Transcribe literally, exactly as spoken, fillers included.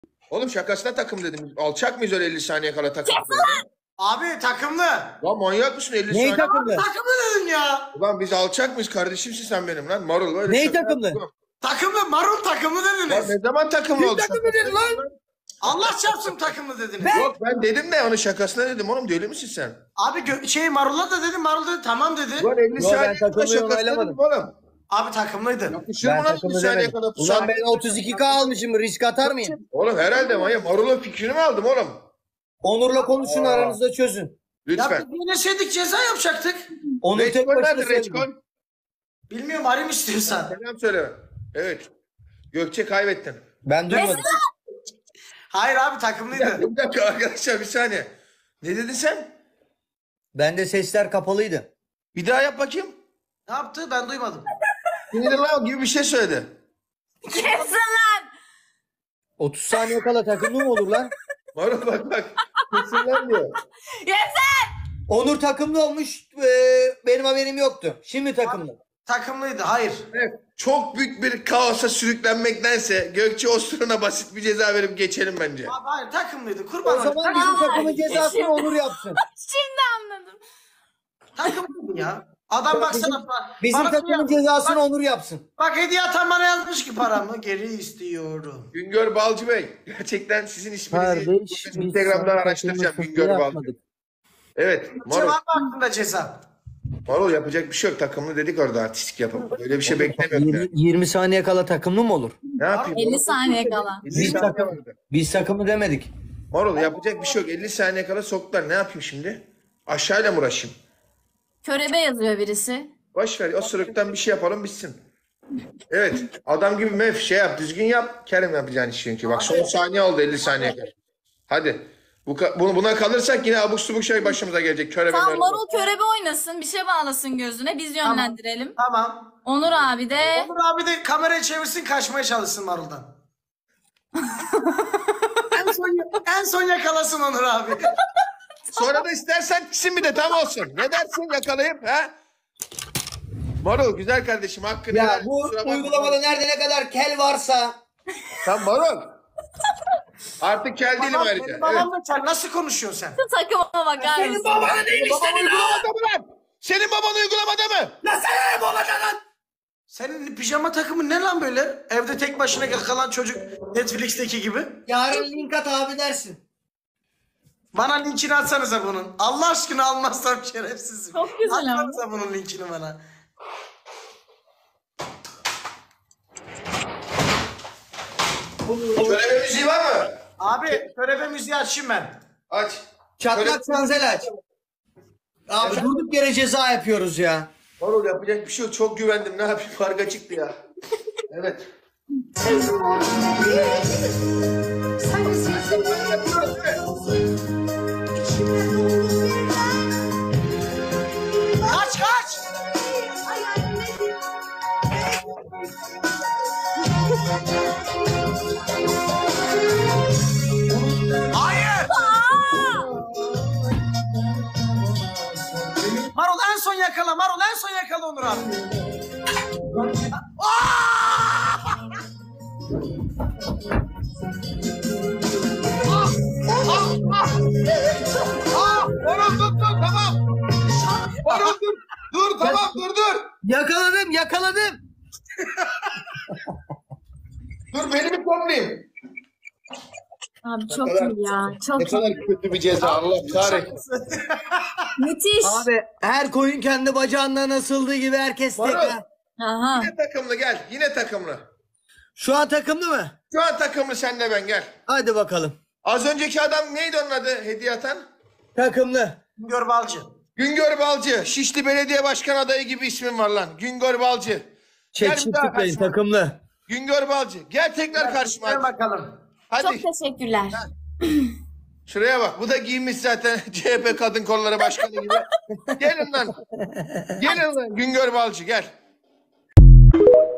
Oğlum şakasına takım dedim. Alçak mıyız öyle elli saniye kala takım? Abi takımlı. Lan manyak mısın elli Neyi saniye? takımlı? Takımlı dedim ya. Ulan biz alçak mıyız? Kardeşimsin sen benim lan. Marul öyle Neyi şaka takımlı? yapma. Takımlı marul takımlı Lan dediniz. ne zaman takımlı Kim oldu? takımlı dedi lan? Allah çarpsın takımlı dediniz. Yok ben dedim de onun şakasına dedim oğlum deli misin sen? Abi gö- şey Marul'a da dedim, Marul dedi tamam dedi. Ulan elli Yo, ben saniye kala takımlıyı şakasına onaylamadım. dedim oğlum. Abi takımlıydı. Yakışır Ben mı lan elli takımlı saniye demedim. kala? Ulan ben otuz iki K almışım. Risk atar mıyım? Oğlum herhalde manyak. Marul'un fikrini mi aldım oğlum? Onur'la konuşun, Aa. aranızda çözün. Ya Lütfen. biz yeneseydik ceza yapacaktık. Onur tek Reçkol başına nerede söyledi. Reçkol? Bilmiyorum arayayım istiyorsan. Selam söyle. Evet. Gökçe kaybettin. Ben duymadım. Hayır abi takımlıydı. Bir dakika arkadaşlar bir saniye. Ne dedin sen? Bende sesler kapalıydı. Bir daha yap bakayım. Ne yaptı ben duymadım. Sinirli lan gibi bir şey söyledi. Kesin lan. otuz saniye kala takımlı mı olur lan? Marul bak bak. Kesinler diyor. Yeter. Onur takımlı olmuş. Ee, benim haberim yoktu. Şimdi takımlı. Takımlıydı hayır. Evet. Çok büyük bir kaosa sürüklenmektense Gökçe Ostur'a basit bir ceza verip geçelim bence. Abi hayır takımlıydı kurban O olayım. zaman bizim Aa, takımın cezasını şimdi- Onur yapsın. Şimdi anladım. Takımlıydı ya. Adam baksana. Bizim bana takımın yazmış. cezasını Bak, Onur yapsın. bak hediye atan bana yazmış ki paramı geri istiyorum. Güngör Balcı Bey. Gerçekten sizin isminizi Kardeş, bugün Instagram'dan araştıracağım Güngör Balcı. Evet. Evet. Marul. Cevap hakkında ceza. Marul yapacak bir şey yok. Takımlı dedik orada artistik yapıp. Öyle bir şey beklemiyorum. yirmi, Yani. yirmi saniye kala takımlı mı olur? Ne yapayım? elli Marul? saniye kala. elli Biz saniye takım- vardı. Biz takımı demedik. Marul yapacak bir şey yok. elli saniye kala soktular. Ne yapayım şimdi? Aşağıyla mı uğraşayım? Körebe yazıyor birisi. Boş ver. O sırıktan bir şey yapalım bitsin. Evet. Adam gibi mef şey yap. Düzgün yap. Kerem yapacağın iş çünkü. Bak son saniye oldu elli saniye kadar. Hadi. Bu, ka- bunu, buna kalırsak yine abuk subuk şey başımıza gelecek. Körebe Tamam merhaba. Marul körebe oynasın. Bir şey bağlasın gözüne. Biz yönlendirelim. Tamam. Onur abi de Onur abi de kamerayı çevirsin kaçmaya çalışsın Marul'dan. en, son, en son yakalasın Onur abi. Sonra da istersen tiksin bir de tam olsun. Ne dersin yakalayıp ha? Marul güzel kardeşim hakkını Ya helal. bu Kusura bakma. uygulamada nerede ne kadar kel varsa Sen Marul. Artık kel değilim Babam, ayrıca. benim Evet. babamla sen nasıl konuşuyorsun sen? şu takıma bakar mısın? babanı değil Baban uygulamada mı lan? Senin baban uygulamada mı? Nasıl babadan lan? Senin pijama takımı ne lan böyle? Evde tek başına kalan çocuk Netflix'teki gibi. yarın link at abi dersin. Bana linkini atsanıza bunun. Allah aşkına almazsam şerefsizim. Çok güzel ama. Atsanıza bunun linkini bana. Şöyle bir müziği var mı? Abi körebe müziği açayım ben. Aç. Çatlak sanzel aç. Abi durduk yere ceza yapıyoruz ya. Marul yapacak bir şey yok. Çok güvendim. Ne yapayım? Farka çıktı ya. Evet. Kaç kaç. Hayır. Marul en son yakala. Marul en son yakala Onur abi. Aa! Aa, Marul dur dur tamam. Marul dur. Dur tamam dur dur. Yakaladım yakaladım. Dur beni bir toplayayım. Abi çok iyi ya. Çok Ne kadar kötü bir ceza Allah kahretsin. müthiş. Abi her koyun kendi bacağından asıldığı gibi herkes tek. Marul. ha. Aha. Yine takımlı gel. Yine takımlı. Şu an takımlı mı? Şu an takımlı senle ben gel. Hadi bakalım. Az önceki adam neydi onun adı hediye atan? Takımlı. Gör balcı. Güngör Balcı. Şişli Belediye Başkan adayı gibi ismin var lan. Güngör Balcı. Gel Çek bir daha tıklayın karşıma. takımlı. Güngör Balcı. Gel tekrar karşıma. Gel Hadi. bakalım. Hadi. Çok teşekkürler. Şuraya bak. Bu da giymiş zaten C H P Kadın Kolları Başkanı gibi. Gelin lan. Gelin lan. Güngör Balcı gel.